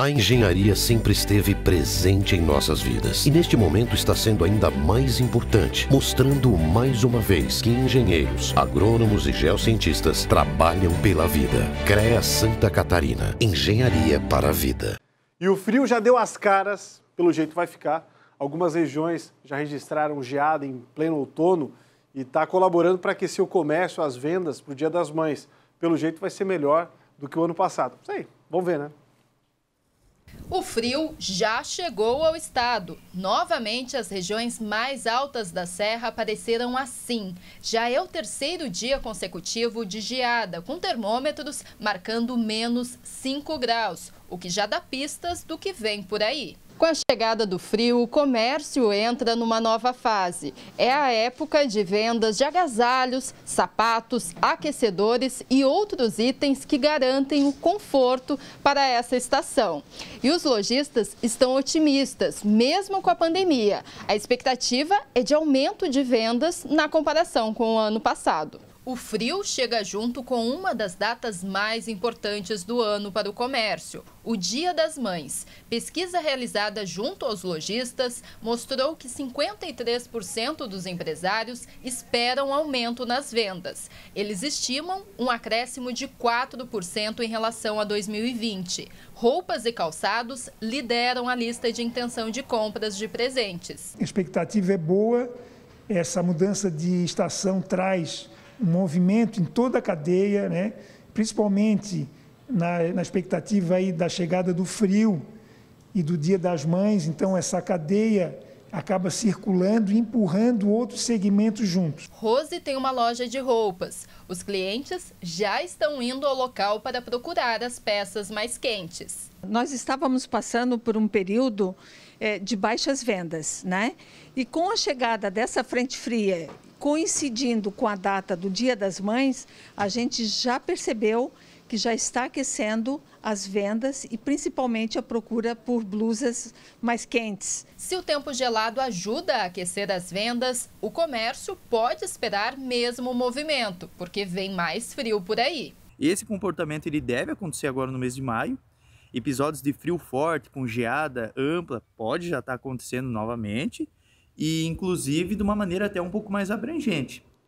A engenharia sempre esteve presente em nossas vidas e neste momento está sendo ainda mais importante, mostrando mais uma vez que engenheiros, agrônomos e geocientistas trabalham pela vida. CREA Santa Catarina, engenharia para a vida. E o frio já deu as caras, pelo jeito vai ficar. Algumas regiões já registraram geada em pleno outono e está colaborando para aquecer o comércio, as vendas para o Dia das Mães. Pelo jeito vai ser melhor do que o ano passado. Não sei, vamos ver, né? O frio já chegou ao estado. Novamente, as regiões mais altas da serra apareceram assim. Já é o terceiro dia consecutivo de geada, com termômetros marcando menos 5 graus, o que já dá pistas do que vem por aí. Com a chegada do frio, o comércio entra numa nova fase. É a época de vendas de agasalhos, sapatos, aquecedores e outros itens que garantem o conforto para essa estação. E os lojistas estão otimistas, mesmo com a pandemia. A expectativa é de aumento de vendas na comparação com o ano passado. O frio chega junto com uma das datas mais importantes do ano para o comércio, o Dia das Mães. Pesquisa realizada junto aos lojistas mostrou que 53% dos empresários esperam aumento nas vendas. Eles estimam um acréscimo de 4% em relação a 2020. Roupas e calçados lideram a lista de intenção de compras de presentes. A expectativa é boa, essa mudança de estação traz um movimento em toda a cadeia, né? Principalmente na expectativa aí da chegada do frio e do Dia das Mães. Então, essa cadeia acaba circulando e empurrando outros segmentos juntos. Rose tem uma loja de roupas. Os clientes já estão indo ao local para procurar as peças mais quentes. Nós estávamos passando por um período de baixas vendas, né? E com a chegada dessa frente fria, coincidindo com a data do Dia das Mães, a gente já percebeu que já está aquecendo as vendas e principalmente a procura por blusas mais quentes. Se o tempo gelado ajuda a aquecer as vendas, o comércio pode esperar mesmo o movimento, porque vem mais frio por aí. Esse comportamento ele deve acontecer agora no mês de maio. Episódios de frio forte, com geada ampla, pode já estar acontecendo novamente. E inclusive de uma maneira até um pouco mais abrangente.